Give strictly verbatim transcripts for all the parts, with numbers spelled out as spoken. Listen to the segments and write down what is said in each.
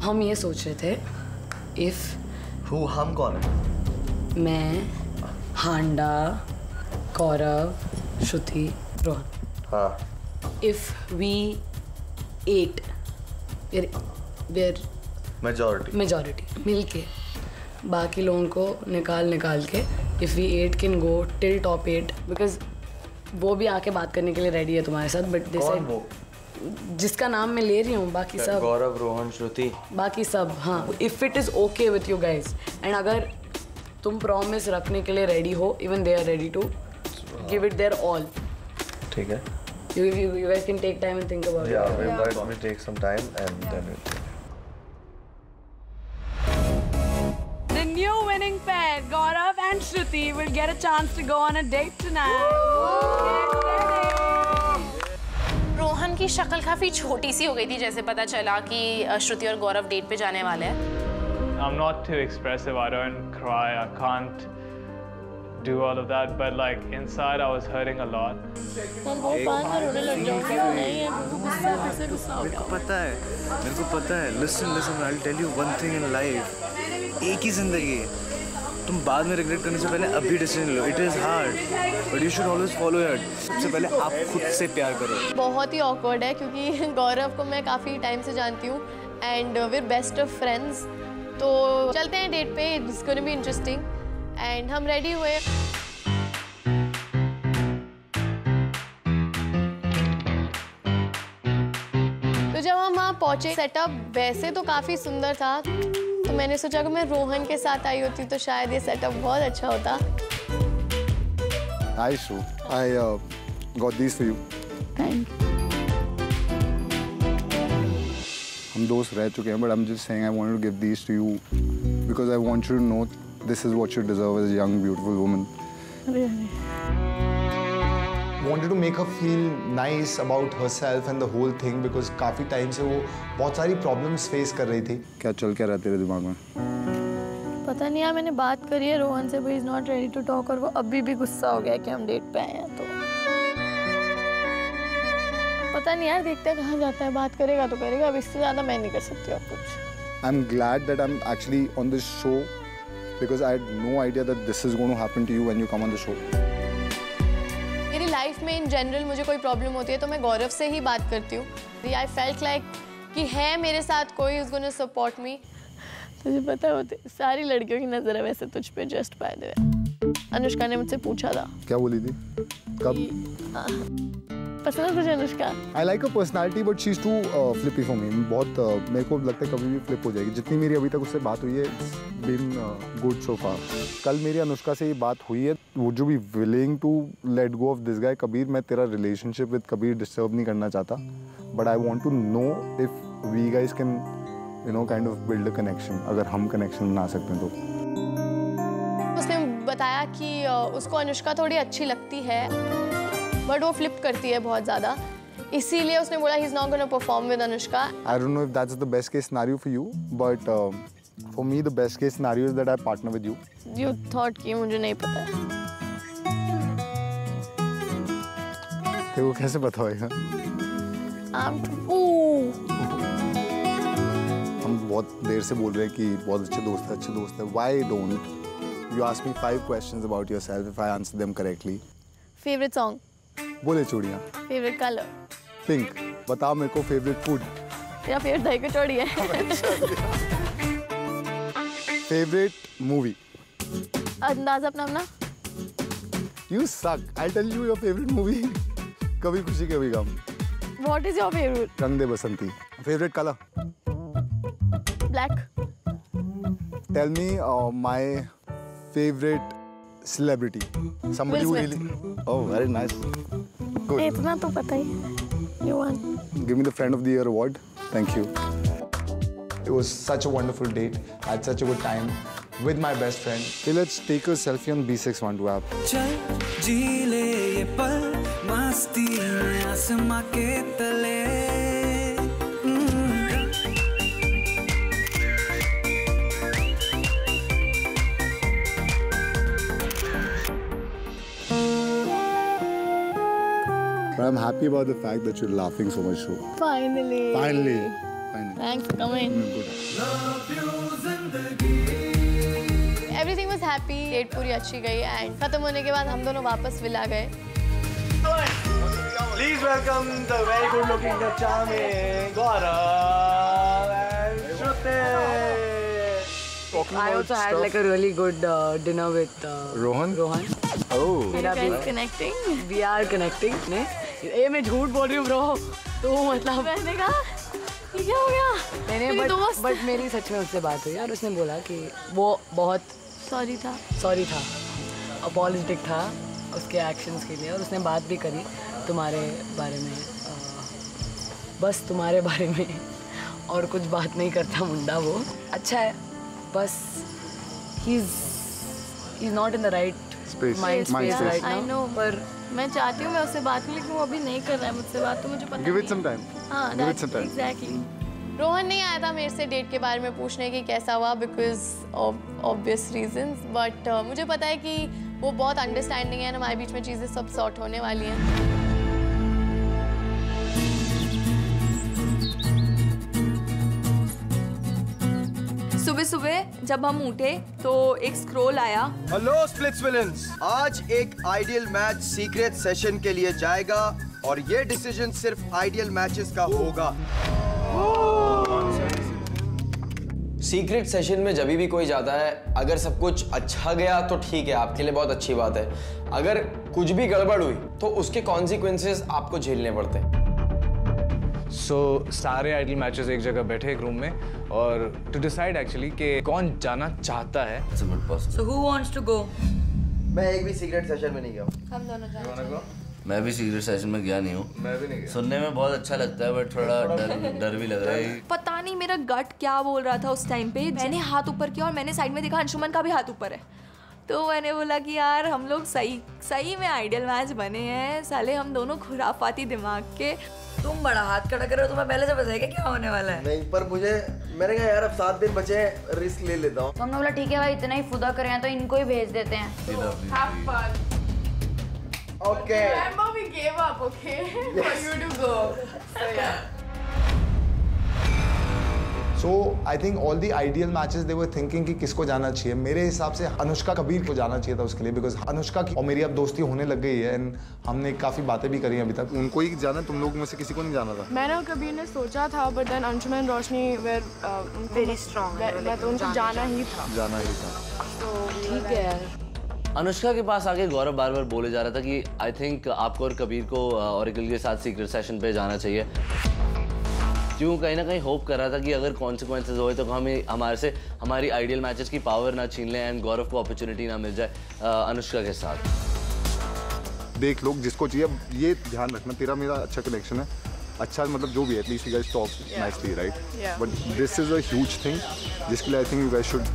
हम ये सोच रहे थे इफ हु हम कौन है? मैं, हांडा, गौरव, श्रुति, रोहन. हाँ. If we eight, we're we're Majority. majority मिलके बाकी लोगों को निकाल निकाल के if we eight can go till top eight because वो भी आके बात करने के लिए रेडी है तुम्हारे साथ. बट दिस कौन वो? जिसका नाम मैं ले रही हूँ, बाकी सब गौरव, रोहन, श्रुति, बाकी सब. हाँ, if it is okay with you guys and अगर तुम प्रॉमिस रखने के लिए रेडी हो, even they are ready to give it their all. ठीक है. You you you guys can take time and think about Yeah, it. we might we take some time and then we'll take it. The new winning pair, Gaurav and Shruti, will get a chance to go on a date tonight. Get ready. Rohan की शक्ल काफी छोटी सी हो गई थी जैसे पता चला कि श्रुति और गौरव डेट पे जाने वाले हैं. I'm not too expressive. I don't cry. I can't do all of that. But like inside, I was hurting a lot. मैं बहुत बार में रोने लग जाऊंगी. नहीं है, गुस्सा फिर से गुस्सा हो मेरे गया. को पता है, मेरे को पता है. Listen, listen. I'll tell you one thing in life. एक ही जिंदगी है. तुम बाद में रिग्रेट करने से पहले अभी डिसीजन लो. It is hard, but you should always follow your heart. सबसे पहले आप खुद से प्यार करो. बहुत ही awkward है क्योंकि गौरव को मैं काफ़ी टाइम से जानती हूँ and we're best of friends. तो चलते हैं डेट पे. It's going to be interesting. And हम रेडी हुए. तो जब हम वहाँ पहुँचे, सेटअप वैसे तो काफ़ी सुंदर था, तो मैंने सोचा कि मैं रोहन के साथ आई होती तो शायद ये सेटअप बहुत अच्छा होता. Hi Shru, I uh, got these for you. Thank you. हम दोस्त रह चुके हैं, but I'm just saying I wanted to give these to you because I want you to know this is what you deserve as a young, beautiful woman. Really? Wanted to make her feel nice about herself and the whole thing because काफी time से वो बहुत सारी problems face कर रही थी. क्या चल क्या रहा तेरे दिमाग में? पता नहीं यार, मैंने बात करी है रोहन से, but he's not ready to talk और वो अभी भी गुस्सा हो गया कि हम डेट पे आए हैं. तो पता नहीं यार, देखते हैं कहाँ जाता है. बात करेगा तो करेगा, अब इससे ज़्यादा मैं नहीं कर सकती और कुछ. I'm glad that I'm actually on this show because I had no idea that this is going to happen to you when you come on the show. मेरी लाइफ में इन जनरल मुझे कोई प्रॉब्लम होती है तो मैं गौरव से ही बात करती हूँ. आई फेल्ट लाइक कि है मेरे साथ कोई who's going to support me. तुझे पता होते सारी लड़कियों की नजर है वैसे तुझ पे. Just by the way, Anushka ने मुझसे पूछा था. क्या बोली थी? कब? पसंद है तुझे Anushka? I like her personality but she's too uh, flippy for me. बहुत uh, मेरे को लगता है कभी भी फ्लिप हो जाएगी. जितनी मेरी अभी तक उससे बात हुई है, it's been uh, good so far. कल मेरी अनुष्का से ये बात हुई है. Would you be willing to let go of this guy? Kabir, मैं तेरा relationship with कबीर disturb नहीं करना चाहता. But I want to know if we guys can, you know, kind of build a connection. अगर हम connection बना सकते हैं तो. उसने बताया कि उसको अनुष्का थोड़ी अच्छी लगती है बट वो फ्लिप करती है बहुत ज़्यादा, इसीलिए उसने बोला he's not going to perform with Anushka. I don't know if that's the best case scenario for you, but uh, for me the best case scenario is that I partner with you. You thought कि मुझे नहीं पता है. तेरे को कैसे पता होगा? I'm ooh. हम बहुत देर से बोल रहे हैं कि बहुत अच्छे दोस्त है, अच्छे दोस्त है. Why don't you ask me five questions about yourself if I answer them correctly? Favorite song? बोले चूड़ियाँ. Favorite color? Pink. बताओ मेरे को favorite food. तेरा favorite दही कचौड़ी है. Favorite movie? अंदाज़ अपना अपना. You suck. I'll tell you your favorite movie. कभी खुशी कभी गम. What is your favorite? रंग दे बसंती. Favorite color? Black. Tell me uh, my favorite celebrity. Somebody who really. Oh, very nice. Good. इतना तो पता ही. You won. Give me the Friend of the Year award. Thank you. It was such a wonderful date. I had such a good time with my best friend. Okay, let's take a selfie on B six one two app. चल जी ले ये पल मस्ती में आसमां के तले. But I'm happy about the fact that you're laughing so much. So. Finally. Finally. Thanks for coming. Everything was happy. Date पूरी अच्छी गई एंड खत्म होने के बाद हम दोनों वापस विला गए. Please welcome the very good looking, the charming Gaurav and Shruti. I also had like a really good uh, dinner with uh, Rohan. Rohan. Oh. मेरा भी connecting. We are connecting. ने ये मैं झूठ बोल रही हूँ bro. तो मतलब मैंने कहा ये क्या हो गया? मैंने बट बट मेरी सच में उससे बात हुई और उसने बोला कि वो बहुत सॉरी था सॉरी था अपॉलोजेटिक था उसके एक्शंस के लिए और उसने बात भी करी तुम्हारे बारे में आ, बस तुम्हारे बारे में और कुछ बात नहीं करता मुंडा वो अच्छा है बस he is he is not in the right mind space right I know पर मैं चाहती हूँ मैं उससे बात करूँ लेकिन वो अभी नहीं कर रहा है मुझसे बात तो मुझे पता Give it some time. हाँ Give it some time. Exactly. Rohan नहीं आया था मेरे से डेट के बारे में पूछने की कैसा हुआ because of obvious reasons but मुझे पता है कि वो बहुत अंडरस्टैंडिंग है हमारे बीच में चीज़ें सब सॉर्ट होने वाली हैं. सुबह सुबह जब हम उठे तो एक स्क्रॉल आया. हेलो स्प्लिट्स विलेंस, आज एक आइडियल मैच सीक्रेट सेशन के लिए जाएगा और ये डिसीजन सिर्फ आइडियल मैचेस का होगा. सीक्रेट सेशन में जब भी कोई जाता है अगर सब कुछ अच्छा गया तो ठीक है आपके लिए बहुत अच्छी बात है. अगर कुछ भी गड़बड़ हुई तो उसके कॉन्सिक्वेंसेस आपको झेलने पड़ते हैं. सो so, सारे आइडल मैचेस एक जगह बैठे एक रूम में और टू डिसाइड एक्चुअली कि कौन जाना चाहता है. So who wants to go? मैं एक भी सीक्रेट सेशन में नहीं गया. हम दोनों जाना. मैं भी सीक्रेट सेशन में गया नहीं हूँ. मैं भी नहीं गया. सुनने में बहुत अच्छा लगता है बट थोड़ा डर डर भी लग रहा है. पता नहीं मेरा गट क्या बोल रहा था उस टाइम पे. मैंने हाथ ऊपर किया और मैंने साइड में देखा अंशुमन का भी हाथ ऊपर है तो मैंने बोला कि यार हम लोग सही सही में आइडियल मैच बने हैं. साले हम दोनों खुराफाती दिमाग के. तुम बड़ा हाथ खड़ा कर रहे हो. तुम्हें पहले से पता है क्या होने वाला है? नहीं पर मुझे मैंने कहा यार अब सात दिन बचे हैं रिस्क ले लेता हूँ. तो हमने बोला ठीक है भाई इतना ही फुदा करें तो इनको ही भेज देते हैं. Okay. Remember we gave up, okay? Yes. For you to go. So yeah. So I think all the ideal matches they were thinking कि किसको जाना चाहिए. मेरे हिसाब से अनुष्का कबीर को जाना चाहिए था उसके लिए because अनुष्का की और मेरी अब दोस्ती होने लग गई है and हमने काफी बातें भी करी अभी तक. उनको ही जाना तुम लोग में से किसी को नहीं जाना था. मैंने और कबीर ने सोचा था but then Anshuman Roshni were very strong. मैं तो उनको जाना ही था. जाना ही था. तो ठीक है यार. अनुष्का के पास आके गौरव बार बार बोले जा रहा था कि आई थिंक आपको और कबीर को ऑरेकल के साथ सीक्रेट सेशन पे जाना चाहिए. क्यों कहीं ना कहीं होप कर रहा था कि अगर कॉन्सिक्वेंसेस होए तो हमें हमारे से हमारी आइडियल मैचेस की पावर ना छीन लें एंड गौरव को अपॉर्चुनिटी ना मिल जाए अनुष्का के साथ. देख लोग जिसको चाहिए ये ध्यान रखना तेरा मेरा अच्छा कनेक्शन है. अच्छा मतलब जो भी है at least you guys talk nicely right but this is a huge thing जिसके लिए I think you guys should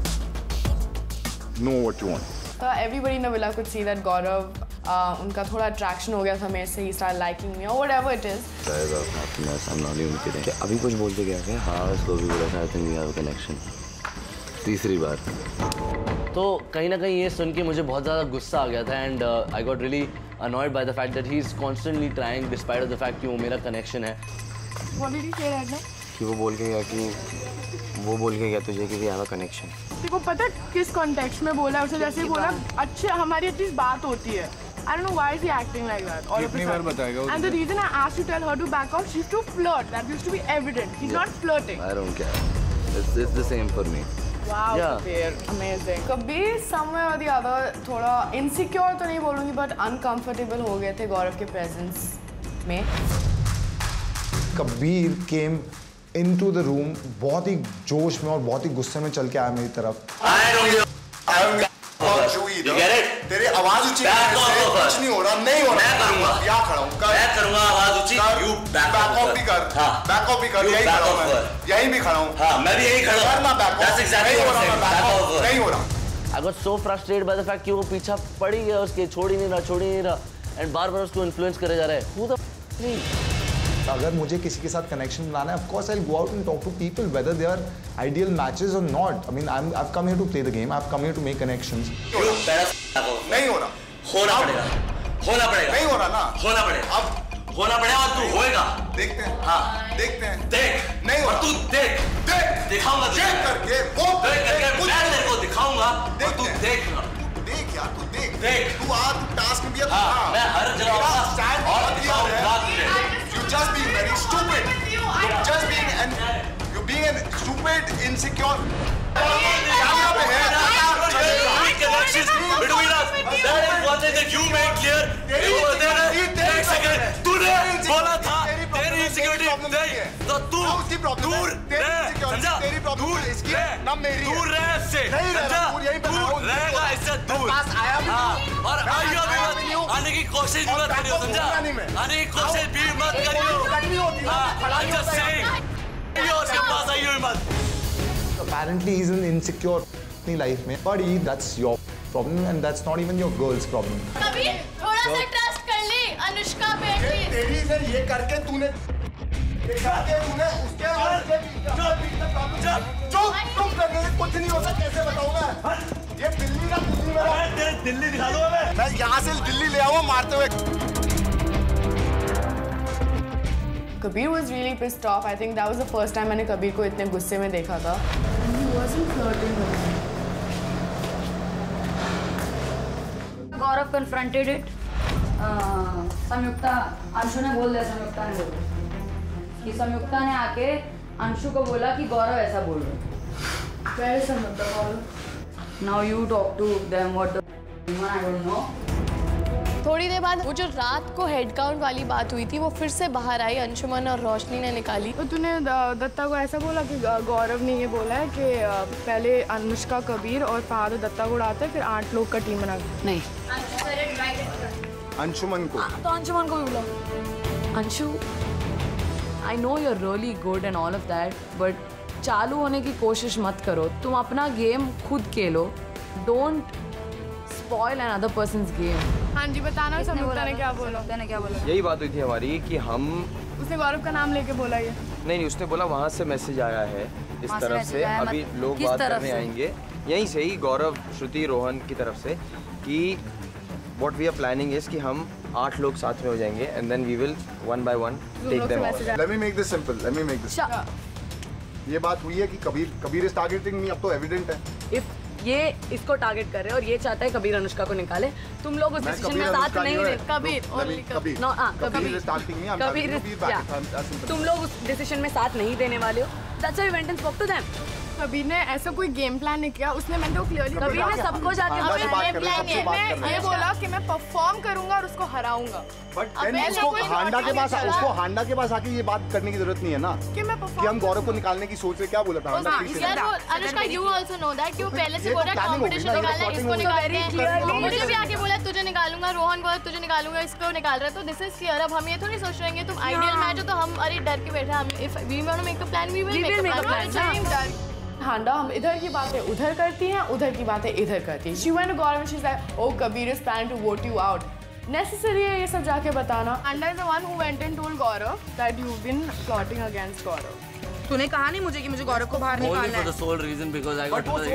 know what you want. So everybody in the villa could see that Gaurav, uh, उनका थोड़ा attraction हो गया था मेरे से. He started liking me or whatever it is. क्या अभी कुछ बोलते क्या क्या? हाँ उसको भी बोला था I think we have a connection. तीसरी बार. तो कहीं ना कहीं ये सुन के मुझे बहुत ज़्यादा गुस्सा आ गया था and I got really annoyed by the fact that he is constantly trying despite of the fact कि वो मेरा connection है. What did he say right now? कि वो बोल के गया कि वो बोल के गया तुझे कि we have a connection. देखो पता किस कॉन्टेक्स्ट में बोला उसे जैसे ही बोला अच्छे हमारी एटलीस्ट बात होती है. I don't know why is he acting like that. कितनी बार बताएगा? And the reason I asked to tell her to back off, she's to flirt. That used to be evident. He's not flirting. I don't care. It's it's the same for me. Wow, Kabir, amazing. Kabir somewhere or the other थोड़ा insecure तो नहीं बोलूँगी but uncomfortable हो गए थे गौरव के presence में. Kabir came into the room बहुत ही जोश में और बहुत ही गुस्से में चल के आया मेरी तरफ. तेरी आवाज ऊंची कुछ नहीं हो रहा. नहीं हो रहा. मैं करूंगा. यहाँ खड़ा हूँ. मैं करूंगा आवाज ऊंची. यू बैक ऑफ भी कर. बैक ऑफ भी कर. यही खड़ा हूँ मैं. यहीं भी खड़ा हूँ. हाँ मैं भी यही खड़ा हूँ. करना बैक ऑफ. नहीं हो रहा. नहीं हो रहा. I got so frustrated by the fact कि वो पीछा पड़ ही गया उसके. छोड़ ही नहीं रहा. छोड़ ही नहीं रहा. एंड बार बार उसको इन्फ्लुएंस करे जा रहा है. Who the me? अगर मुझे किसी के साथ कनेक्शन बनाना है, of course I'll go out and talk to people whether they are ideal matches or not. I mean, I'm I've come here to play the game. I've come here to make connections. नहीं हो रहा. होना पड़ेगा. होना पड़ेगा. नहीं हो रहा ना. होना पड़ेगा. अब होना पड़ेगा, तू होएगा। देखते हैं। हाँ देखते हैं। देख नहीं और तू देख देख दिखाऊंगा चेक करके वो देख करके मैं तेरे को दिखाऊंगा और तू देख देख यार तू देख देख तू आ तू टास्क में दिया तू हाँ, आ मैं हर जगह तेरा अपना stand और बहुत दिया दिखाऊंगा है। तुझे। You just being very stupid. You just being an you being an stupid insecure. यहाँ पे है connections between us. That is one thing that you made clear. You were there. एक second. तूने बोला था तेरी insecurity देख तो तू दूर रह समझा दूर इसकी ना मेरी दूर रह इससे समझा दूर रहेगा इससे दूर पास आया भी हाँ और आइयो भी मत आने की कोशिश भी मत करियो समझा आने की कोशिश भी मत करियो हाँ I'm just saying आइयो उसके पास आइयो भी मत Apparently he's an insecure अपनी लाइफ में but he that's your problem and that's not even your girl's problem. कभी थोड़ा सा ट्रस्ट कर ले अनुष्का पे एटलीस्ट तेरी से ये करके तूने ये करके तूने उसके और चुप चुप करने से कुछ नहीं होता कैसे बताऊंगा ये दिल्ली का दिल्ली मेरा तेरे दिल्ली दिखा दो मैं मैं यहाँ से दिल्ली ले आऊँ मारते हुए Kabir was really pissed off. I think that was the first time मैंने कबीर को इतने गुस्से में देखा था. He wasn't flirting with me. Gaurav confronted it. संयुक्ता अंशु ने बोल दिया संयुक्ता ने बोल दिया कि संयुक्ता ने आके अंशु को बोला कि गौरव ऐसा बोल रहा है. कैसे मतलब गौरव? Now you talk to them what the I don't know. थोड़ी देर बाद वो जो रात को हेड काउंट वाली बात हुई थी वो फिर से बाहर आई. अंशुमन और रोशनी ने निकाली. तो तूने दत्ता को ऐसा बोला कि गौरव ने ये बोला है कि पहले अनुष्का कबीर और फहद दत्ता को उड़ाते हैं फिर आठ लोग का टीम बना के. नहीं अंशुमन को तो अंशुमन को भी बुलाओ. Anshu I know you are really good and all of that but चालू होने की कोशिश मत करो. तुम अपना गेम खुद खेलो. Don't spoil another person's game. हाँ जी बताना संयुक्ता ने क्या बोला. ने क्या बोला यही बात हुई थी हमारी कि हम उसने गौरव का नाम लेके बोला ये. नहीं नहीं उसने बोला वहाँ से मैसेज आया है इस तरफ से अभी लोग बात करने आएंगे यहीं से ही गौरव श्रुति रोहन की तरफ से कि what we are planning is कि हम आठ लोग साथ में हो जाएंगे and then we will one by one take them out. Let me make this simple let me make this. ये बात हुई है कि Kabir Kabir is targeting me. अब तो एविडेंट है. इफ ये इसको टारगेट कर रहे हैं और ये चाहता है कबीर अनुष्का को निकाले. तुम लोग उस डिसीजन में साथ नहीं दे. कबीर ओनली कबीर. नो हां कबीर कबीर तुम लोग उस डिसीजन में साथ नहीं देने वाले हो. That's why we went and spoke to them. Kabir ने ऐसा कोई गेम प्लान नहीं किया. उसने मैंने तो क्लियरली कबीर ने सबको जाके गेम प्लान है. ये बोला कि मैं परफॉर्म करूंगा और उसको हराऊंगा. बट उसको हांडा के पास उसको हांडा के पास आके ये बात करने की जरूरत नहीं है ना कि मैं कि हम गौरव को निकालने की सोच रहे. क्या बोला था हांडा प्लीज. यार वो Anushka you also know that कि वो पहले से बोल रहा है कंपटीशन निकालना है इसको निकालना है. मुझे भी आके बोला तुझे निकालूंगा. रोहन बोला तुझे निकालूंगा. इसको निकाल रहा है. तो दिस इज क्लियर. अब हम ये थोड़ी सोच रहे हैं तुम आइडियल मैच हो तो हम अरे डर के बैठे. हम if we want to make a plan we will make a plan. Handa हम इधर की बातें उधर करती हैं उधर की बातें इधर करती हैं. She went to Gaurav she said oh Kabir is planning to vote you out. Necessary है ये सब जाके बताना. Handa is the one who went and told Gaurav that you have been plotting against Gaurav. तूने कहा नहीं मुझे कि मुझे गौरव को बाहर निकालना है. for the sole reason because I got to the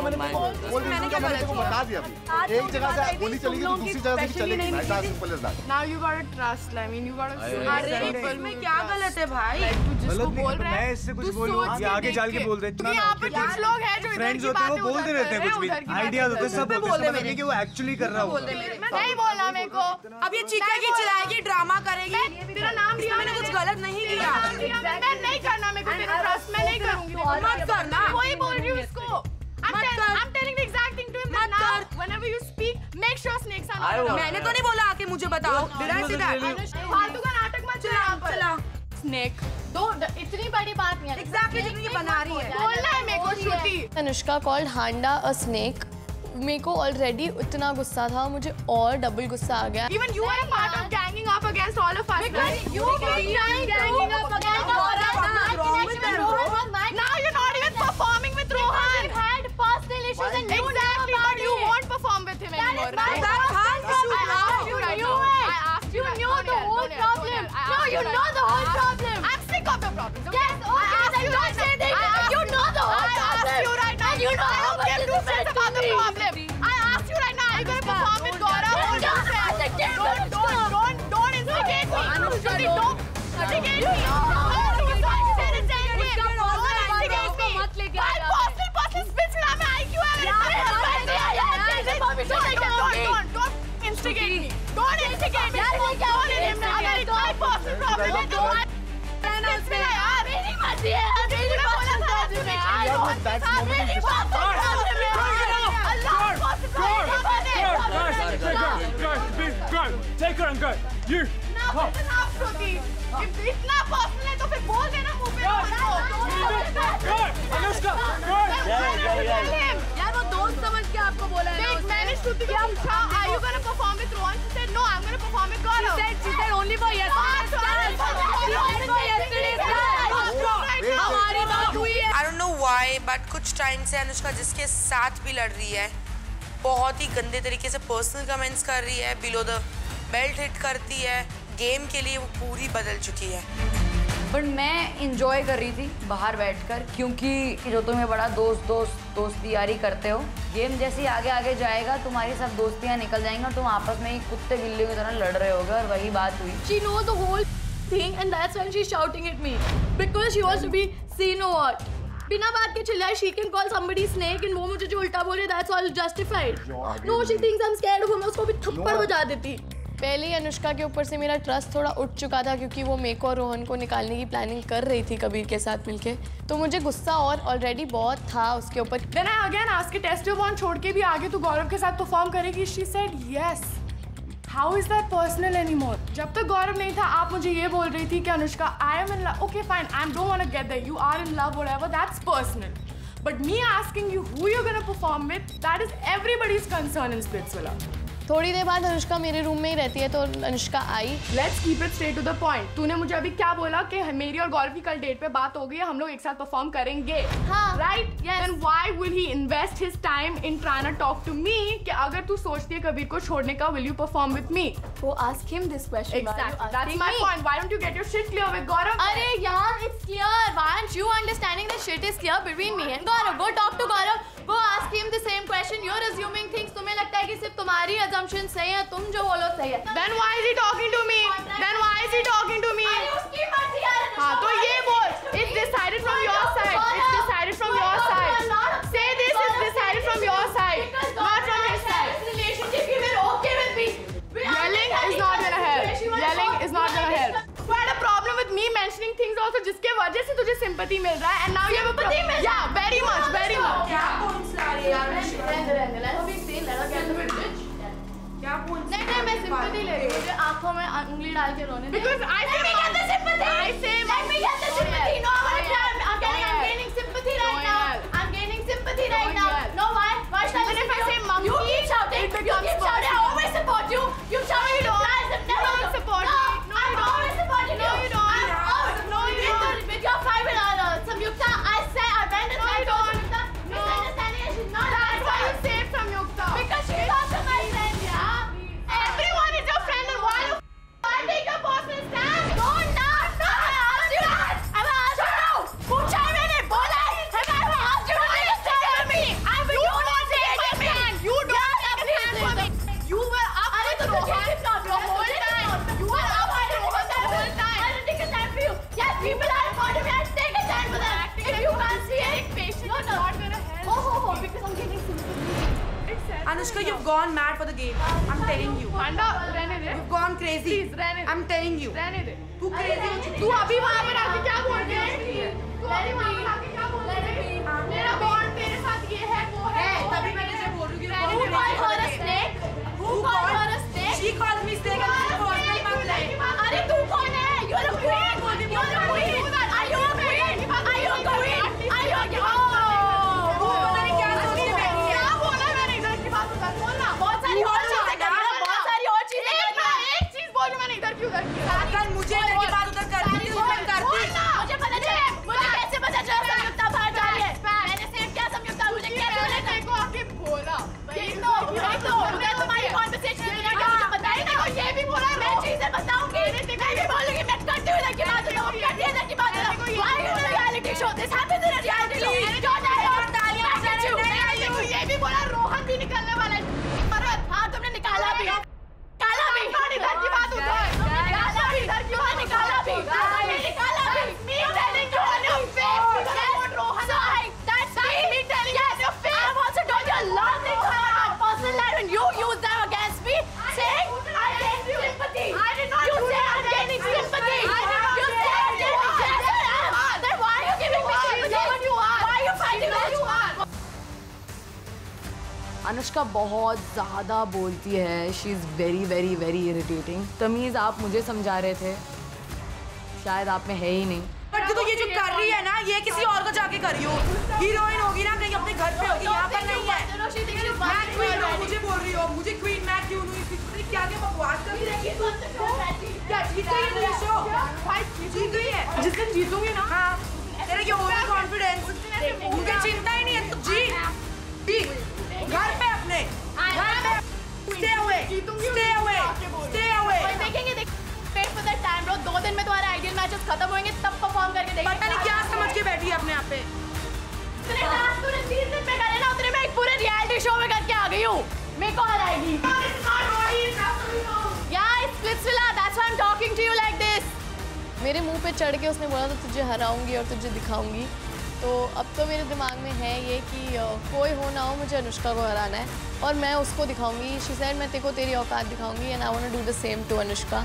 मैंने क्या बोला को बता दिया. एक जगह से गोली चलेगी तो दूसरी जगह से चलेगी. ऐसा simple is that. Now you got to trust. I mean you got to. अरे इसमें क्या गलत है भाई. तू जिसको बोल रहा है मैं इससे कुछ बोलूं ये आगे चल के बोल दे. इतना यहाँ पे कुछ लोग हैं जो फ्रेंड्स होते हैं वो बोलते रहते हैं कुछ भी आइडियाज होते हैं सब बोलते हैं मतलब कि वो एक्चुअली कर रहा होगा. नहीं बोला मेरे को. अब ये चीखेगी चिल्लाएगी ड्रामा करेगी. तेरा नाम लिया मैंने कुछ गलत नहीं किया. मैं नहीं करना. मेरे को तेरा ट्रस्ट मैं नहीं करूंगी. मत करना. वही बोल रही हूँ इसको. I'm telling the exact thing to him that now whenever you speak make sure snakes are not around. मैंने तो नहीं बोला आके मुझे बताओ. Did I say that? फालतू का नाटक मत चला यहाँ पर. चला स्नेक दो इतनी बड़ी बात नहीं है. Exactly जितनी ये बना रही है. बोलना है मेरे को Shruti. Anushka called Handa a snake. मेरे को ऑलरेडी इतना गुस्सा था मुझे और डबल गुस्सा आ गया. Even you are a part of ganging up against all of us. Because you were trying ganging up against all of us. Now you're not even performing with Rohan. We had personal issues and you exactly, but you won't perform with him anymore. That I asked you right now. I asked you. You know the whole problem. No, you know the whole problem. I'm sick of your problems. Yes, okay, then don't say that. You know the whole problem. I asked you right now. You know I don't give two cents about the problem. I asked you right now. Are you going to perform with Gaurav? Don't, don't, don't, don't instigate me. Shruti don't instigate me. मत लेके आ यार। Personal personal speech ना मैं आई क्यों है? Don't don't instigate me. Don't instigate me. यार वो क्या हो रहा है? अगर इतना पर्सनल प्रॉब्लम है तो यार मेरी मर्जी है। मेरी बोला था तुमने आई डोंट मेरी बात Take her and go. You. इतना पर्सनल है तो फिर बोल देना मुंह पे। अनुष्का, यार वो दोस्त समझ के आपको बोला है। मैंने श्रुति को पूछा, are you gonna perform with Rohan? She said no, I'm gonna perform with Gaurav. She said she said only for yesterday's dance. Only for yesterday's dance. हमारी बात हुई है। I don't know why, but कुछ time से अनुष्का जिसके साथ भी लड़ रही है बहुत ही गंदे तरीके से पर्सनल कमेंट्स कर रही है, बिलो द बेल्ट हिट करती है, गेम के लिए वो पूरी बदल चुकी है। बट मैं इंजॉय कर रही थी बाहर बैठकर, क्योंकि जो तुम्हें बड़ा दोस्त दोस्त दोस्ती यारी करते हो, गेम जैसे आगे आगे जाएगा तुम्हारी सब दोस्तियां निकल जाएंगी और तुम आपस में ही कुत्ते बिल्ली की तरह लड़ रहे होगे और वही बात हुई। She knows the whole thing and that's when she's shouting at me because she wants to be seen or what. बिना बात के चिल्लाए, she can call somebody snake and वो मुझे जो उल्टा बोले that's all justified. No, she thinks I'm scared of him, मैं उसको भी थप्पड़ बजा देती। पहले ही अनुष्का के ऊपर से मेरा ट्रस्ट थोड़ा उठ चुका था क्योंकि वो मेरे को और रोहन को निकालने की प्लानिंग कर रही थी कबीर के साथ मिलके, तो मुझे गुस्सा और ऑलरेडी बहुत था उसके ऊपर। Then I again asked her, test one छोड़ के भी आगे तू गौरव के साथ परफॉर्म करेगी? She said yes. How is that personal anymore? जब तक गौरव नहीं था आप मुझे ये बोल रही थी कि Anushka I am in love. Okay fine, I don't want to get there. You are in love, whatever. That's personal. But me asking you who you're gonna perform with, that is everybody's concern in Splitsvilla. थोड़ी देर बाद अनुष्का मेरे room में ही रहती है तो अनुष्का आई। Let's keep it straight to the point. तूने मुझे अभी क्या बोला कि मेरी और गौरव की कल डेट पे बात हो गई है, हम लोग एक साथ परफॉर्म करेंगे। हाँ, right? Yes. Then why will he invest his time in trying to talk to me कि अगर तू सोचती है कबीर को छोड़ने का, will you perform with me? वो ask him this question. Exactly. That's my point. Why don't you get your shit clear with Gaurav? अरे यार, it's clear. Why aren't you understanding that shit is clear between me and Gaurav? Go talk to Gaurav. Go ask him the same question. You're assuming things. तुम्हें लगता है कि सिर्फ तुम्हारी assumption सही है, तुम जो बोलो सही है। Then why is he talking to me? Then why is he talking to me? अरे उसकी मर्जी यार। हाँ तो ये बोल। It's decided from your side. It's decided from your side. Say this is decided from your side, not from his side. Relationship you were okay with me. Yelling is not gonna help. Yelling is not gonna help. You had a problem with me mentioning things also जिसके वजह से तुझे sympathy मिल रहा है and now you have a problem. Yeah, very much, very much. क्या points ला रही है यार? रहने रहने let her be sane, let her get the bitch. क्या points? नहीं नहीं मैं sympathy ले रही हूँ, मुझे आँखों में उंगली डाल के रोने दे। Because I say let me get the sympathy. I say let me get the sympathy. No, I'm getting I'm gaining sympathy right now. I'm gaining sympathy right now. No, why? Why should I listen to you? You keep shouting. You keep shouting. I always support you. You shout me to guys. I've never support you. No, I always support you. No, you don't. No, you don't. With your private honor, Samyukta, I say I went and I told Samyukta. Misunderstanding is she's not. That's why you saved Samyukta. Because she's also my friend, yeah. Everyone is your friend, and why you I take your personal stand. Don't not. No, I asked you that. I asked you. पूछा है मैंने, बोला है. I asked you to understand me. I will do not take my stand. You don't take a stand for me. You were up अरे तो तुझे किस बात का whole time? You were up for the whole time. I didn't take a stand for you. Yes, people are important. I take a stand for them. If you can't see it, you're not gonna help. Oh, oh, oh, because I'm getting sympathy. Anushka, you've gone mad for the game. I'm telling you. Panda, रहने दे. You've gone crazy. Please, रहने दे. I'm telling you. रहने दे. तू crazy हो चुकी है. तू अभी वहाँ पर आके क्या बोल रही है? तू अभी वहाँ पर आके क्या बोल रही है? मेरा bond तेरे साथ ये है, वो है. तभी मैंने जब बोल रही हूँ Who called her a snake? Who called her a snake? She called me snake and she called me Bangladesh. अरे तू कौन है? You're a queen. You're a queen. Are you a queen? Are you a queen? Are you a queen? Oh. वो पता नहीं क्या सोच के बैठी है. क्या बोला मैंने इधर की बात बता बोलना. बहुत सारी और चीजें कर रही है. बहुत सारी और चीजें कर रही है. एक चीज बोल मैंने इधर क्यों कर दिया? कल मुझे इधर की बात उधर करती थी, उधर करती. मुझे पता चला. मुझे कैसे पता चला संयुक्ता बाहर जा रही है? मैंने सिर्फ क्या संयुक्ता मुझे कैसे पता चला? देखो आके बोला. ठीक तो ठीक तो मैं तुम्हारी कॉन्वर्सेशन में क्या मुझे बताई ना. ये भी बोला मैं चीजें बताऊंगी. मैं भी बोलूंगी मैं करती हूँ इधर की बात. वो भी करती है इधर की बात. Why is it a reality show? This happens in a reality show. Don't I don't तालियां बजाने नहीं. ये भी बोला रोहन भी निकलने वाला है. हाँ तुमने निकाला भी. निकाला भी. इधर की बात उधर. निकाला भी. इधर की बात अनुष्का बहुत ज़्यादा बोलती है, she is very very very irritating. तमीज़ आप मुझे समझा रहे थे, शायद आप में है ही नहीं। बट तो ये जो कर रही है ना, ये किसी और को जाके करियो। हीरोइन होगी ना, कहीं अपने घर पे होगी, यहाँ पर नहीं है। मैं क्वीन हूँ, मुझे बोल रही हो, मुझे क्वीन मैं क्यों नहीं? क्या क्या बकवास कर रही है? क्या जीत गई है ये शो? जीत गई है? जिस दिन जीतूंगी ना, हाँ, तेरे क्या ओवर कॉन्फिडेंस, मुझे चिंता ही नहीं है, तू जीत, जीत, घर पे अपने, घर पे, stay away, stay away, stay away। देखेंगे देख Wait for that time, bro. दो दिन में तुम्हारे आइडियल मैचेस खत्म होंगे, तब परफॉर्म करके देखेंगे। पता नहीं क्या समझ के बैठी है अपने आप पे। तूने डांस तूने तीस दिन में करे ना, उतने मैं एक पूरे रियलिटी शो में करके आ गई हूँ। मेरे को हराएगी। Yeah, it's Splitsvilla. That's why I'm talking to you like this. मेरे मुंह पे चढ़ के उसने बोला था तुझे हराऊंगी और तुझे दिखाऊंगी। तो अब तो मेरे दिमाग में है ये कि कोई हो ना हो, मुझे अनुष्का को हराना है और मैं उसको दिखाऊंगी। She said मैं तेरे को तेरी औकात दिखाऊंगी and I want to do the same to Anushka.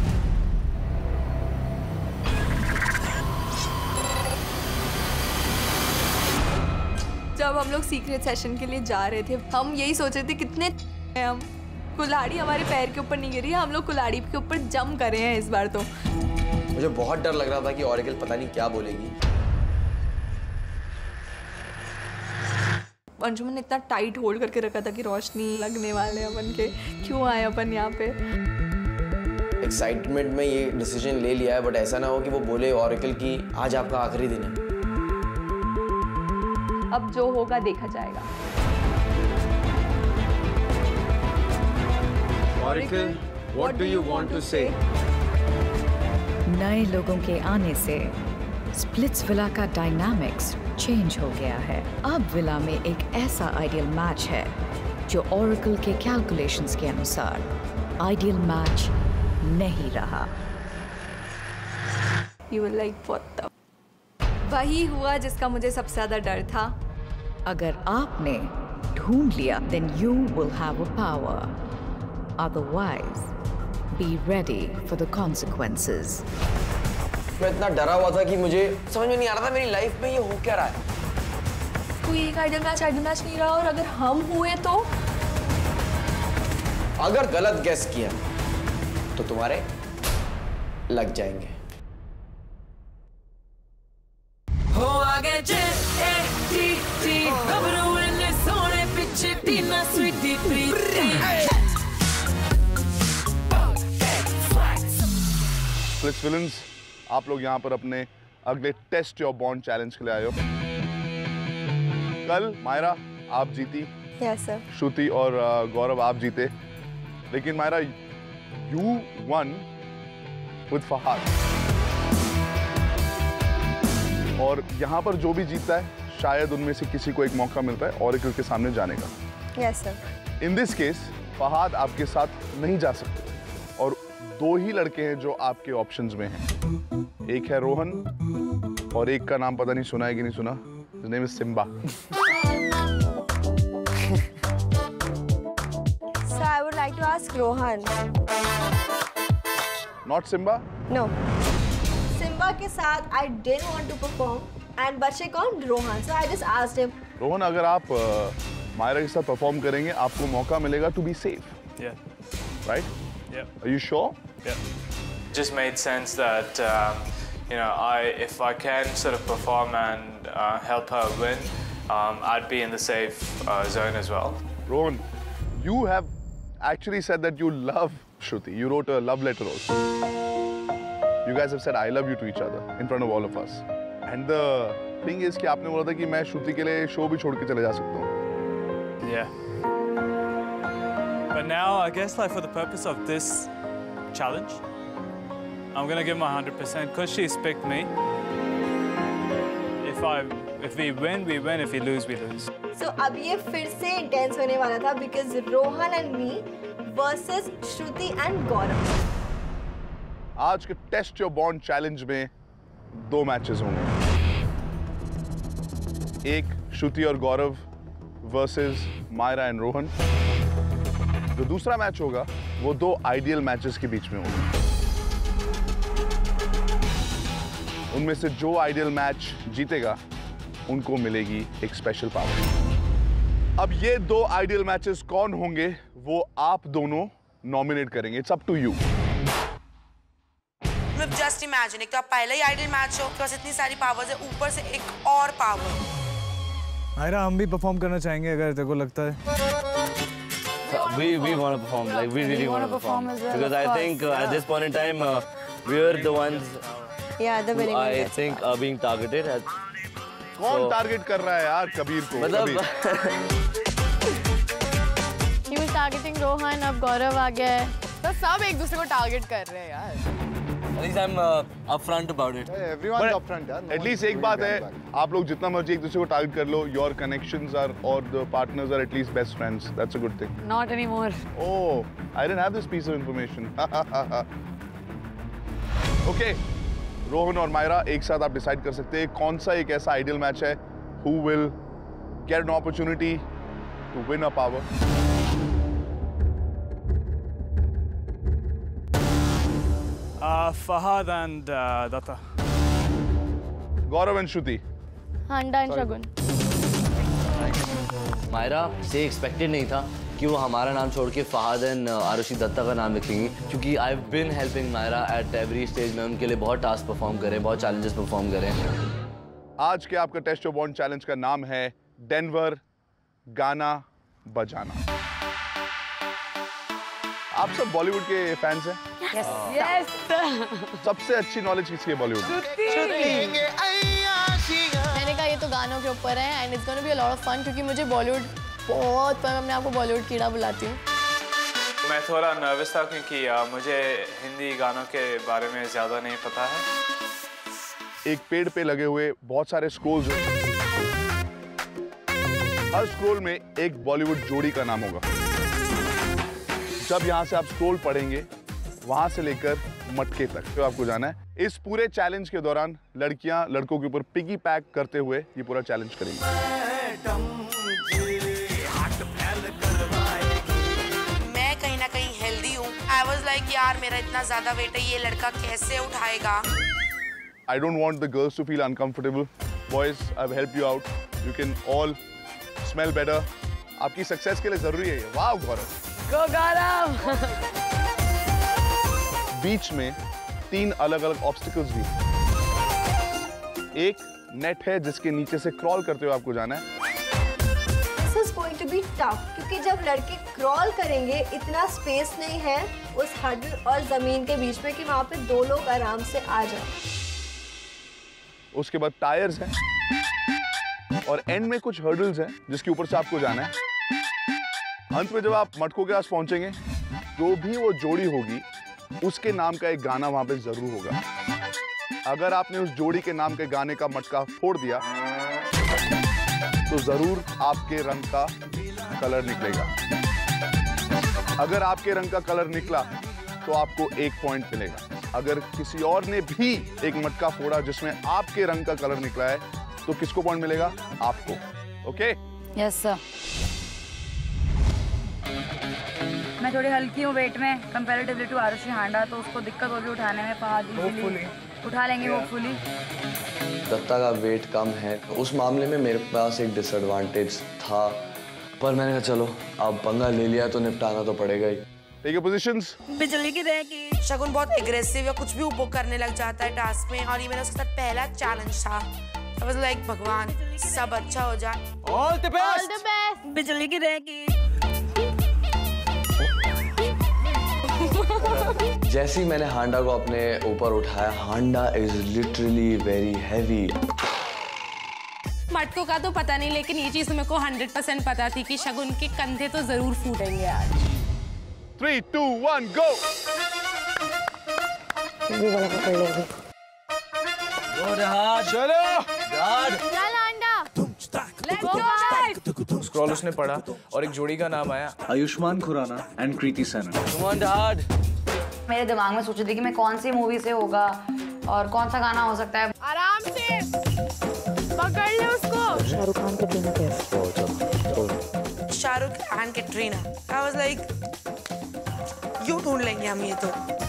जब हम लोग सीक्रेट सेशन के लिए जा रहे थे, हम यही सोच रहे थे कितने हम कुल्हाड़ी हमारे पैर के ऊपर नहीं गिरी है, हम लोग कुल्हाड़ी के ऊपर जंप कर रहे हैं इस बार। तो मुझे बहुत डर लग रहा था कि ऑरेकल पता नहीं क्या बोलेगी। अंशुमन ने इतना टाइट होल्ड करके रखा था कि रोशनी लगने वाले अपन के, क्यों आए अपन यहाँ पे। एक्साइटमेंट में ये डिसीजन ले लिया है, बट ऐसा ना हो कि वो बोले ऑरेकल की आज आपका आखिरी दिन है। अब जो होगा देखा जाएगा। Oracle, what do you want to say? नए लोगों के आने से स्प्लिट्सविला का डायनामिक्स चेंज हो गया है। अब विला में एक ऐसा आइडियल मैच है जो ओरेकल के कैलकुलेशंस के अनुसार आइडियल मैच नहीं रहा। You were like what the? वही हुआ जिसका मुझे सबसे ज्यादा डर था। अगर आपने ढूंढ लिया, then you will have a power. Otherwise, be ready for the consequences. मैं इतना डरा हुआ था कि मुझे समझ में नहीं आ रहा था मेरी लाइफ में ये हो क्या रहा है। कोई एक आइडियल मैच आइडियल मैच नहीं रहा और अगर हम हुए तो? अगर गलत गेस किया तो तुम्हारे लग जाएंगे। हो आगे जे ए टी टी गबरू ने सोने पीछे टीना स्वीटी प्रीति। स्प्लिट्सविलियंस, आप लोग यहाँ पर अपने अगले टेस्ट योर बॉन्ड चैलेंज के लिए आए हो। कल मायरा आप जीती, यस सर। श्रुति और गौरव आप जीते, लेकिन Myra you won with Fahad. और यहाँ पर जो भी जीतता है शायद उनमें से किसी को एक मौका मिलता है ओरेकल के सामने जाने का। Yes sir. In this case Fahad आपके साथ नहीं जा सकते और दो ही लड़के हैं जो आपके ऑप्शंस में हैं। एक है रोहन और एक का नाम पता नहीं सुना है कि नहीं सुना। His name is Simba. So I would like to ask Rohan. Not Simba? No. Simba के साथ I didn't want to perform and बचे कौन? Rohan. So I just asked him. Rohan, अगर आप मायरा के साथ परफॉर्म करेंगे आपको मौका मिलेगा to be safe. Yeah. Right? Yeah. Are you sure? Yeah. Just made sense that um, you know, I if I can sort of perform and uh, help her win, um, I'd be in the safe uh, zone as well. Rohan, you have actually said that you love Shruti. You wrote a love letter also. You guys have said I love you to each other in front of all of us. And the thing is कि आपने बोला था कि मैं श्रुति के लिए show भी छोड़ के चले जा सकता हूँ. Yeah. But now, I guess, like for the purpose of this challenge, I'm gonna give my one hundred percent because she's picked me. If I, if we win, we win. If we lose, we lose. So अब ये फिर से intense होने वाला था because Rohan and me versus Shruti and Gaurav. आज के test your Bonn challenge में दो मैचेस होंगे. एक श्रुति और गौरव वर्सेस मायरा एंड रोहन. जो दूसरा मैच होगा वो दो आइडियल मैचेस के बीच में होगा. उनमें से जो आइडियल मैच जीतेगा उनको मिलेगी एक स्पेशल पावर. अब ये दो आइडियल मैचेस कौन होंगे वो आप दोनों नॉमिनेट करेंगे. It's up to you. Just imagine, एक तो आप पहला ही आइडियल मैच हो, उसके पास इतनी सारी पावर्स है, ऊपर से एक और पावर. मायरा, हम भी परफॉर्म करना चाहेंगे अगर तेरे को लगता है. We we want to perform, like we really want to perform, because I think uh, at this point in time uh, we are the ones. Yeah, the winning. I think are being targeted. As, कौन target कर रहा है यार कबीर को? मतलब He was targeting Rohan, अब गौरव आ गया है. तो सब एक दूसरे को टारगेट कर रहे हैं यार. At least I'm uh, upfront about it. Hey, everyone's upfront, यार. At least एक बात है, आप लोग जितना मर्जी एक दूसरे को टारगेट कर लो. Your connections are or the partners are at least best friends. That's a good thing. Not anymore. Oh, I didn't have this piece of information. Okay, Rohan और मायरा एक साथ आप डिसाइड कर सकते हैं कौन सा एक ऐसा आइडियल मैच है who will get an opportunity to win a power. Uh, Fahad and uh, Datta. Gaurav and Shruti. Handa and Shagun. Myra से एक्सपेक्टेड नहीं था कि वो हमारा नाम छोड़ के फहाद एंड आरुषि दत्ता का नाम लिखेंगी, क्योंकि I have been helping Myra at every stage में. उनके लिए बहुत टास्क परफॉर्म करें, बहुत चैलेंजेस परफॉर्म करें. आज के आपका टेस्ट ऑफ बॉन्ड चैलेंज का नाम है डेनवर गाना बजाना. आप सब बॉलीवुड के फैंस हैं? Yes. Yes. सबसे अच्छी नॉलेज किसकी है बॉलीवुड में? मैंने कहा ये तो गानों के ऊपर है and it's gonna be a lot of fun, क्योंकि मुझे बॉलीवुड बहुत पसंद है. मैं आपको बॉलीवुड कीड़ा बुलाती हूँ. मैं थोड़ा नर्वस था क्योंकि uh, मुझे हिंदी गानों के बारे में ज़्यादा नहीं पता है. एक पेड़ पे लगे हुए बहुत सारे स्क्रोल्स हैं. हर स्क्रोल में एक बॉलीवुड जोड़ी का नाम होगा. जब यहाँ से आप स्क्रोल पढ़ेंगे वहां से लेकर मटके तक तो आपको जाना है. इस पूरे चैलेंज के दौरान लड़कियां लड़कों के ऊपर पिगी पैक करते हुए ये पूरा चैलेंज करेंगी. मैं कहीं ना कहीं हेल्दी हूँ. आई वाज लाइक यार मेरा इतना ज्यादा वेट है, ये लड़का कैसे उठाएगा. I don't want the girls to feel uncomfortable. Boys, I've helped you out. You can all smell better. आपकी सक्सेस के लिए जरूरी है ये. वाह गौरव. Go गौरव. बीच में तीन अलग अलग ऑब्स्टिकल्स भी. एक नेट है जिसके नीचे से क्रॉल करते हुए आपको जाना है. This is going to be tough, क्योंकि जब लड़के क्रॉल करेंगे इतना स्पेस नहीं है उस हर्डल और जमीन के बीच में कि वहां पे दो लोग आराम से आ जाएं. उसके बाद टायर्स हैं और एंड में कुछ हर्डल्स हैं जिसके ऊपर से आपको जाना है. अंत में जब आप मटकों के पास पहुंचेंगे, जो भी वो जोड़ी होगी उसके नाम का एक गाना वहां पे जरूर होगा. अगर आपने उस जोड़ी के नाम के गाने का मटका फोड़ दिया तो जरूर आपके रंग का कलर निकलेगा. अगर आपके रंग का कलर निकला तो आपको एक पॉइंट मिलेगा. अगर किसी और ने भी एक मटका फोड़ा जिसमें आपके रंग का कलर निकला है तो किसको पॉइंट मिलेगा? आपको. ओके? Yes sir. मैं थोड़ी हल्की हूँ वेट में कंपैरेटिवली टू आरुषि हांडा, तो उसको दिक्कत होगी उठाने में. फहाद इजीली उठा लेंगे होपफुली. दत्ता का वेट कम है, उस मामले में मेरे पास एक डिसएडवांटेज था, पर मैंने कहा चलो अब पंगा ले लिया तो निपटाना तो पड़ेगा ही. Take your positions. बिजली की रहेगी. शगुन बहुत एग्रेसिव या कुछ भी ऊपर करने लग जाता है टास्क में, और ये मेरा उसके साथ पहला चैलेंज था. I was like भगवान सब अच्छा हो जाए. All the best. All the best. बिजली की रहेगी. जैसे ही मैंने हांडा को अपने ऊपर उठाया, Handa is literally very heavy. मटकों का तो पता नहीं, लेकिन ये चीज मेरे को हंड्रेड परसेंट पता थी कि शगुन के कंधे तो जरूर फूटेंगे आज. Three two one go. चलो. चल हांडा. Let's go guys. स्क्रॉल उसने पढ़ा और एक जोड़ी का नाम आया, आयुष्मान खुराना एंड कृति सेनन. मेरे दिमाग में सोच रही थी कि मैं कौन सी मूवी से होगा और कौन सा गाना हो सकता है. आराम से पकड़ ले उसको. Shahrukh Khan Katrina Kaif. Shahrukh Khan Katrina. I was like you ढूंढ लेंगे हम ये तो.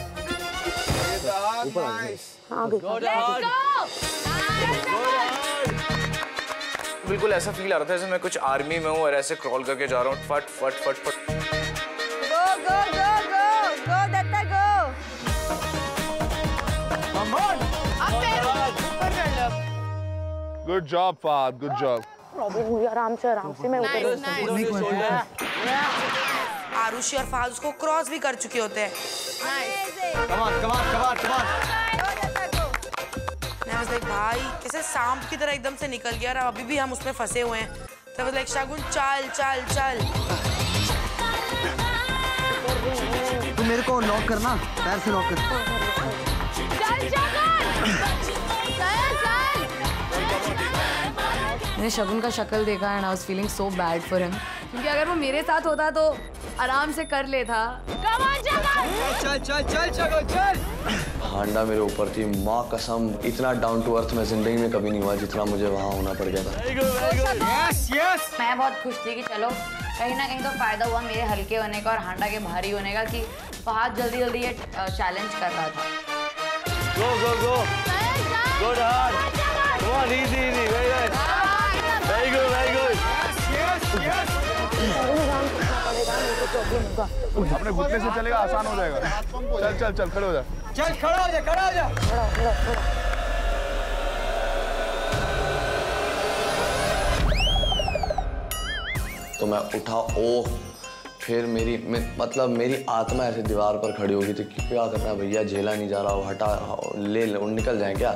ऊपर आ गए. हाँ Let's go. बिल्कुल ऐसा फील आ रहा था जैसे मैं कुछ आर्मी में हूँ और ऐसे क्रॉल करके जा रहा हूँ, फट फट फट फट। Go go go go go Datta go. Good job Fahad, good job. आराम से आराम से मैं उतर आरुषि और फहद उसको क्रॉस भी कर चुके होते हैं। Come on, come on, come on, come on. मैं was like, भाई कैसे सांप की तरह एकदम से निकल गया और अभी भी हम उसमें फंसे हुए हैं। तो I was like, शगुन चल चल चल। तू मेरे को लॉक करना, पैर से लॉक कर। चल मैंने शगुन का शक्ल देखा and I was feeling so bad for him, क्योंकि अगर वो मेरे साथ होता तो आराम से कर लेता। चल चल चल चल चल। हांडा मेरे ऊपर थी, माँ कसम इतना डाउन टू अर्थ में जिंदगी में कभी नहीं हुआ जितना मुझे वहाँ होना पड़ गया था। यस यस मैं बहुत खुश थी कि चलो कहीं ना कहीं तो फायदा हुआ मेरे हल्के होने का और हांडा के भारी होने का कि फहद जल्दी जल्दी ये चैलेंज कर रहा था। Go go go good hard, come on easy easy, very good very good very good. Yes yes अपने घुटने से चलेगा, आसान हो जाएगा। चल चल चल खड़े हो जा, चल खड़ा हो जा, खड़ा हो जा। तो मैं उठा, ओह फिर मेरी मे, मतलब मेरी आत्मा ऐसे दीवार पर खड़ी हो गई थी कि क्या करना भैया, झेला नहीं जा रहा, वो हटा ले, ले निकल जाए क्या।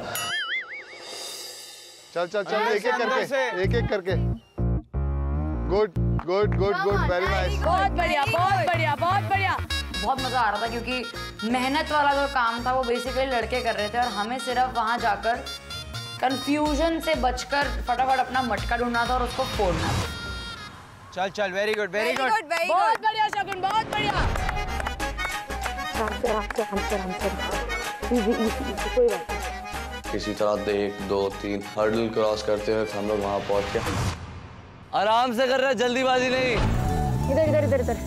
चल चल चल एक एक करके, एक एक करके। Good good good good, very nice. बहुत बढ़िया बहुत बढ़िया बहुत बढ़िया। बहुत मजा आ रहा था क्योंकि मेहनत वाला जो काम था वो बेसिकली लड़के कर रहे थे और हमें सिर्फ वहाँ जाकर कंफ्यूजन से बचकर फटाफट अपना मटका ढूंढना था और उसको फोड़ना था। चल चल, वेरी गुड वेरी गुड, बहुत बढ़िया शगुन, बहुत बढ़िया। कोई बात किसी तरह एक दो तीन हर्डल क्रॉस करते हुए हम लोग वहाँ पहुँच गए। आराम से कर रहा है, जल्दीबाजी नहीं। इधर इधर इधर इधर।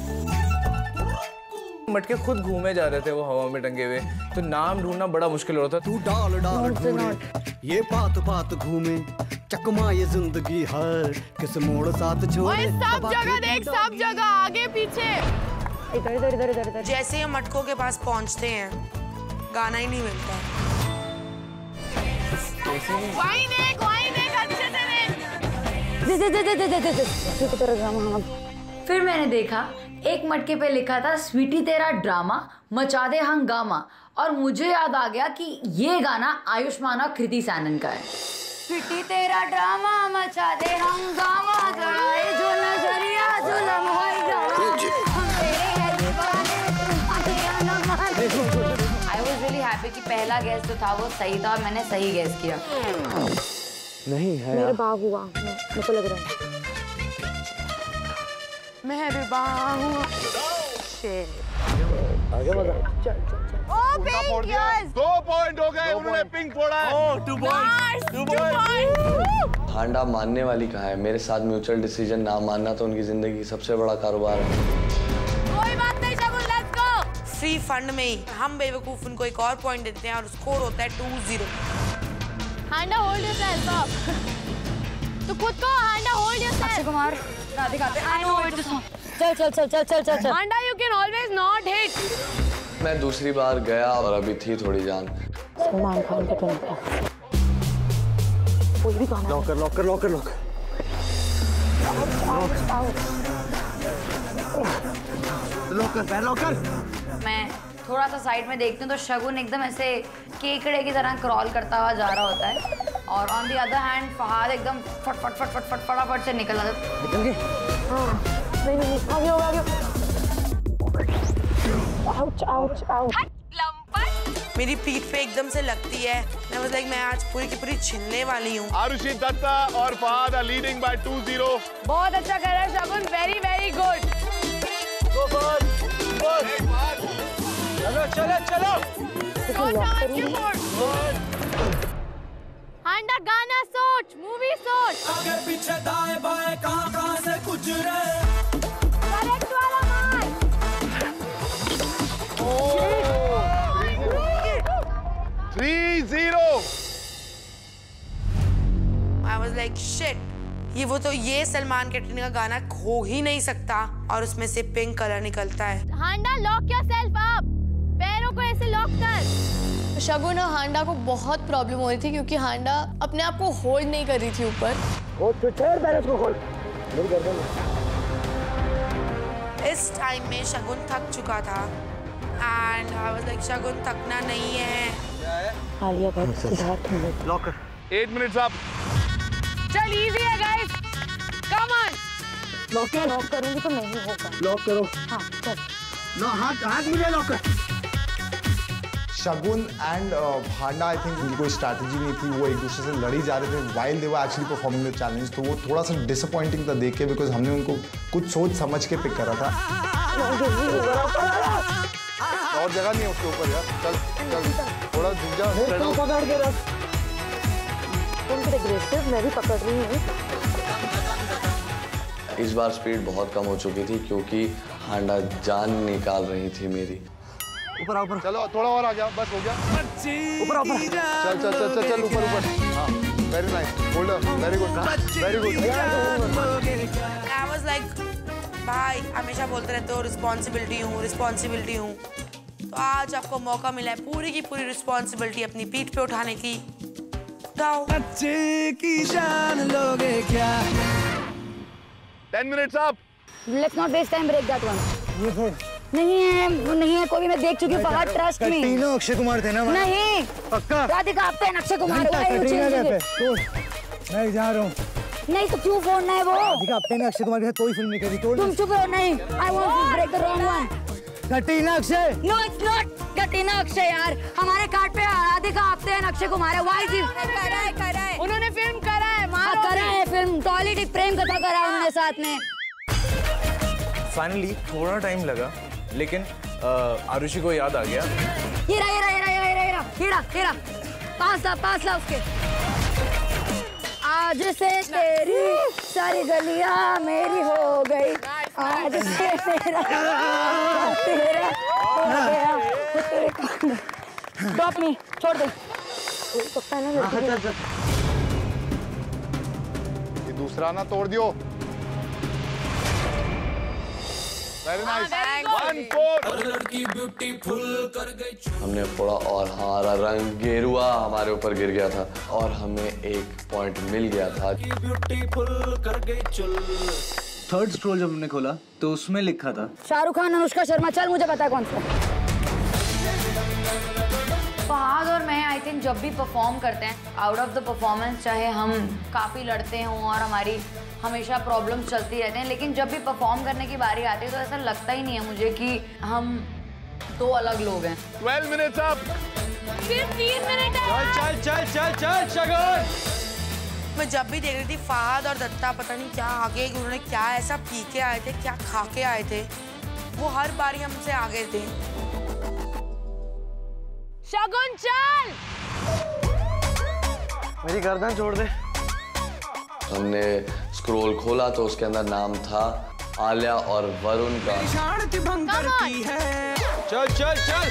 मटके खुद घूमे जा रहे थे वो हवा में टंगे हुए, तो नाम ढूंढना बड़ा मुश्किल हो रहा था। तू डाल डाल ढूंढे, ये बात बात घूमे, चकमा ये जिंदगी हर किस मोड़ साथ छोड़े। सब जगह देख, सब जगह आगे पीछे। इधर इधर इधर इधर इधर। जैसे हम मटकों के पास पहुंचते हैं गाना ही नहीं मिलता। वहीं देख, वहीं देख, अच्छे से देख। दे दे दे दे दे दे दे। फिर मैंने देखा एक मटके पे लिखा था स्वीटी तेरा ड्रामा मचा दे हंगामा, और मुझे याद आ गया कि ये गाना आयुष्मान और कृति सैनन का है। स्वीटी तेरा ड्रामा मचा दे हंगामा, गड़ाए जो नजरिया जुल्म होएगा। आई वाज रियली हैप्पी कि पहला गैस जो था वो सही था और मैंने सही गैस किया। नहीं है मेरे बाग हुआ, मेरे को लग रहा है मेरे बाग हुआ। आगे मजा। चल चल चल। Oh pink, yes. दो पॉइंट हो गए, उन्होंने पिंक फोड़ा है। Oh two points, two points. Handa मानने वाली कहाँ है, मेरे साथ म्यूचुअल डिसीजन ना मानना तो उनकी जिंदगी सबसे बड़ा कारोबार है। कोई बात नहीं Shagun, let's go. Free fund में ही हम बेवकूफ उनको एक और पॉइंट देते हैं और स्कोर होता है two zero. Handa hold yourself up. तो खुद को हांडा होल्ड योरसेल्फ। अक्षय कुमार राधिका पे आई नो इट। चल चल चल चल चल चल। Handa you can always not hit. मैं दूसरी बार गया और अभी थी थोड़ी जान। सलमान खान का फिल्म था। कोई भी गाना। Locker locker locker locker. Locker पैर लॉकर। मैं थोड़ा सा साइड में देखती हूँ तो शगुन एकदम ऐसे केकड़े की तरह क्रॉल करता हुआ जा रहा होता है और on the other hand Fahad एकदम फट फट फट फट फट फटाफट से निकल आता है। निकल गए। हाँ नहीं नहीं आगे होगा आगे। Ouch ouch ouch. मेरी पीठ पे एकदम से लगती है। मैं वाज लाइक मैं आज पूरी की पूरी छिलने वाली हूँ। आरुषि दत्ता और Fahad are leading by two zero. बहुत अच्छा कर रहा है Shagun, very very good. Go Fahad, good. चलो चलो चलो। हांडा गाना सोच, मूवी सोच। आगे पीछे दाएं बाएं कहां कहां से गुजरे। करेक्ट वाला मार। Three zero. I was like shit, ये वो तो ये सलमान कैटरीना का गाना खो ही नहीं सकता और उसमें से पिंक कलर निकलता है। हांडा लॉक योरसेल्फ अप, पैरों को ऐसे लॉक कर। शगुन और हांडा को बहुत प्रॉब्लम हो रही थी क्योंकि हांडा अपने आप को होल्ड नहीं कर रही थी ऊपर। इस टाइम में शगुन थक चुका था and I was like Shagun थकना नहीं है। आलिया भट्ट, सिद्धार्थ मल्होत्रा। लॉक कर। Eight minutes up. चल इजी है गाइस, कम ऑन। लॉक कर, लॉक करूंगी तो नहीं होगा। लॉक करो। हाँ चल। नो हाथ हाथ मुझे लॉक कर। शगुन एंड हांडा आई थिंक उनकी कोई स्ट्रैटेजी नहीं थी, वो एक दूसरे से लड़ी जा रहे थे while they were actually performing the challenge. तो वो थोड़ा सा डिसअपॉइंटिंग था देख के, बिकॉज हमने उनको कुछ सोच समझ के पिक करा था। और जगह नहीं है उसके ऊपर यार। चल चल थोड़ा झुक जा। पकड़ के रख। तुम तो एग्रेसिव, मैं भी पकड़ रही हूँ। इस बार स्पीड बहुत कम हो चुकी थी क्योंकि हांडा जान निकाल रही थी मेरी। ऊपर ऊपर चलो, थोड़ा और आ गया, बस हो गया। ऊपर ऊपर चल चल चल चल चल ऊपर ऊपर। हाँ very nice, hold up, very good very good. I was like भाई हमेशा बोलते रहते हो रिस्पॉन्सिबिलिटी हूँ रिस्पॉन्सिबिलिटी हूँ, तो आज आपको मौका मिला है पूरी की पूरी रिस्पॉन्सिबिलिटी अपनी पीठ पे उठाने की। गाओ। बच्चे की जान लोगे क्या? Ten minutes up. Let's not waste time, break that one. नहीं है, वो नहीं है, कोई भी मैं देख चुकी हूँ। Fahad trust me. तीनों अक्षय कुमार थे ना? नहीं पक्का? राधिका आप पे अक्षय कुमार। मैं जा रहा हूँ। नहीं तो क्यों फोड़ना है वो? राधिका आपने अक्षय कुमार के साथ कोई फिल्म नहीं करी। तोड़। तुम चुप हो। नहीं, I want to break the wrong one. Katrina Akshay. No it's not Katrina Akshay यार। हमारे कार्ड पे राधिका आप्टे एंड अक्षय कुमार है। व्हाई जी? करा है, करा है। उन्होंने फिल्म करा है। मारो। करा है फिल्म, टॉयलेट प्रेम कथा करा है उन्होंने साथ में। फाइनली थोड़ा टाइम लगा लेकिन आरुषि को याद आ गया। हीरा हीरा हीरा हीरा हीरा हीरा हीरा पास ला पास ला उसके। आज से तेरी सारी गलियां मेरी हो गई, आज से तेरा तेरा हो गया। ड्रॉप मी, छोड़ दे। ये दूसरा ना तोड़ दियो। Very nice, one four. लड़की ब्यूटीफुल कर गई। हमने फोड़ा और हमारा रंग गेरुआ हमारे ऊपर गिर गया था और हमें एक पॉइंट मिल गया था। ब्यूटीफुल कर गई चुल। थर्ड स्क्रॉल जब हमने खोला तो उसमें लिखा था शाहरुख खान, अनुष्का शर्मा। चल मुझे पता है कौन सा। फहद और मैं आई थिंक जब भी परफॉर्म करते हैं, आउट ऑफ द परफॉर्मेंस चाहे हम काफ़ी लड़ते हों और हमारी हमेशा प्रॉब्लम्स चलती रहते हैं, लेकिन जब भी परफॉर्म करने की बारी आती है तो ऐसा लगता ही नहीं है मुझे कि हम दो अलग लोग हैं। Twelve minutes up. सिर्फ तीन मिनट है। चल चल चल चल शगुन। मैं जब भी देख रही थी फहद और दत्ता पता नहीं क्या आगे, उन्होंने क्या ऐसा पी के आए थे, क्या खा के आए थे, वो हर बारी हमसे आगे थे। शगुन चल। मेरी गर्दन छोड़ दे। हमने स्क्रॉल खोला तो उसके अंदर नाम था आलिया और वरुण का। चल चल चल।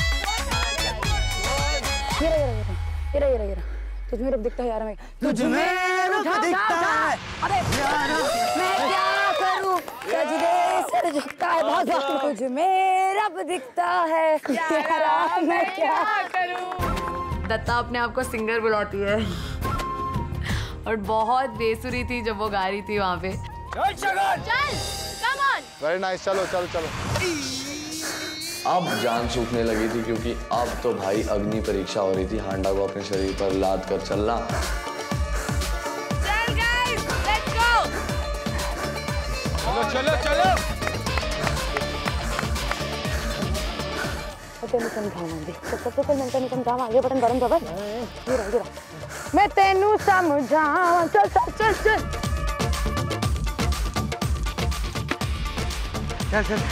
हीरा हीरा हीरा हीरा तुझ में रब दिखता है यार। मैं तुझ में रब दिखता है। अबे मैं क्या करूं, सजदे सर झुकता है बहुत बहुत। तुझ में रब दिखता है यारा, मैं क्या करूं। दत्ता अपने आप को सिंगर बुलाती है और बहुत बेसुरी थी जब वो गा रही थी वहाँ पे। चल शगुन चल, कम ऑन। वेरी नाइस, चलो चलो चलो। अब जान सूखने लगी थी क्योंकि अब तो भाई अग्नि परीक्षा हो रही थी। हांडा को अपने शरीर पर लाद कर चलना। चल गाइस, लेट्स गो। चलो चलो चलो। तेनू समझावांगी, सबसे पहले मैं तेनू समझावां। ये बटन गरम दबा। हीरा हीरा मैं तेनू समझावां। चल चल चल चल चल चल।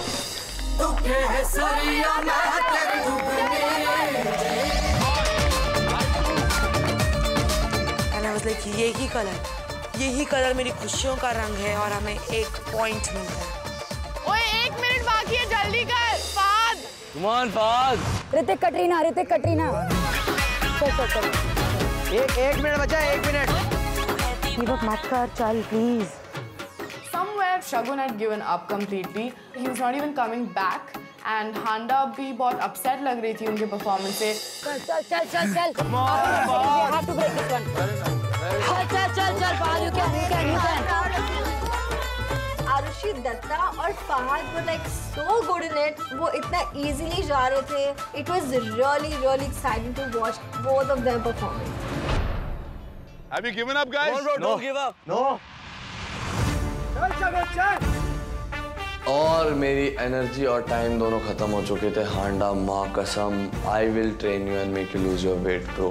यही कलर यही कलर मेरी खुशियों का रंग है और हमें एक पॉइंट मिलता है। ओए एक मिनट बाकी है, जल्दी कर फहद। Come on Fahad. ऋतिक कटरीना, ऋतिक कटरीना। चल चल चल। एक एक मिनट बचा, एक मिनट। गिव अप मत कर, चल please. Somewhere Shagun had given up completely. He was not even coming back. And Handa भी बहुत upset लग रही थी उनके performance से। चल चल चल चल चल। You have to break this one. चल चल चल चल Fahad, you can you can you can. Arushi Datta और Fahad were like so good in it. वो इतना easily जा रहे थे. It was really really exciting to watch both of them performing. Have you given up, guys? No, bro, don't give up. No. चल चल चल। और मेरी एनर्जी और टाइम दोनों खत्म हो चुके थे। हांडा माँ कसम, I will train you and make you lose your weight bro.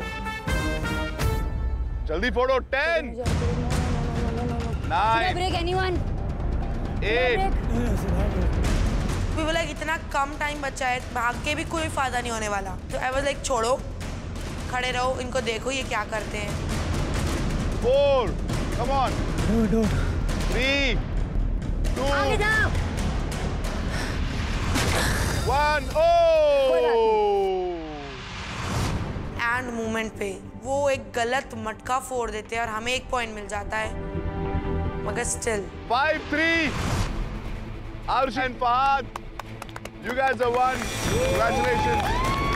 जल्दी फोड़ो। Ten, nine, break anyone, eight. We were like इतना कम टाइम बचा है, भाग के भी कोई फायदा नहीं होने वाला। तो आई वाज लाइक छोड़ो, खड़े रहो, इनको देखो ये क्या करते हैं। Four, come on, three, two, one. And movement पे वो एक गलत मटका फोड़ देते हैं और हमें एक पॉइंट मिल जाता है, मगर still five three. Arushi and Fahad, you guys have won. Congratulations.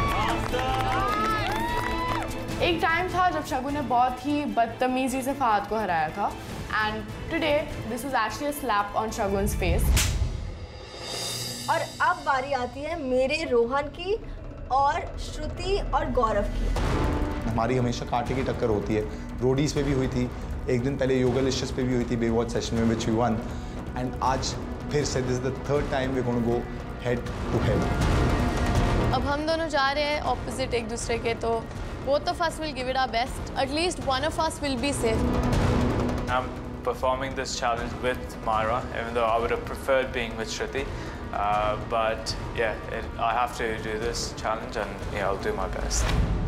एक टाइम था जब शगुन ने बहुत ही बदतमीजी से फहद को हराया था। And today this was actually a slap on Shagun's face. और अब बारी आती है मेरे रोहन की और श्रुति और गौरव की। हमारी हमेशा कांटे की टक्कर होती है। रोडीज पे भी हुई थी, एक दिन पहले योगालिशियस पे भी हुई थी बेवॉच सेशन में, विच वी वन। एंड आज फिर से this is the third time we gonna go head to head. अब हम दोनों जा रहे हैं ऑपोजिट एक दूसरे के, तो both of us will give it our best. At least one of us will be safe. I'm performing this challenge with Myra, even though I would have preferred being with Shruti. Uh, but yeah, it, I have to do this challenge, and yeah, I'll do my best.